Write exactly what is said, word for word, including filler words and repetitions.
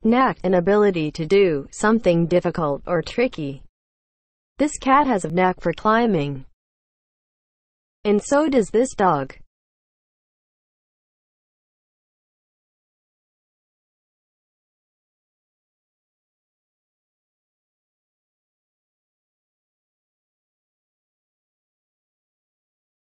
Knack, an ability to do something difficult or tricky. This cat has a knack for climbing. And so does this dog.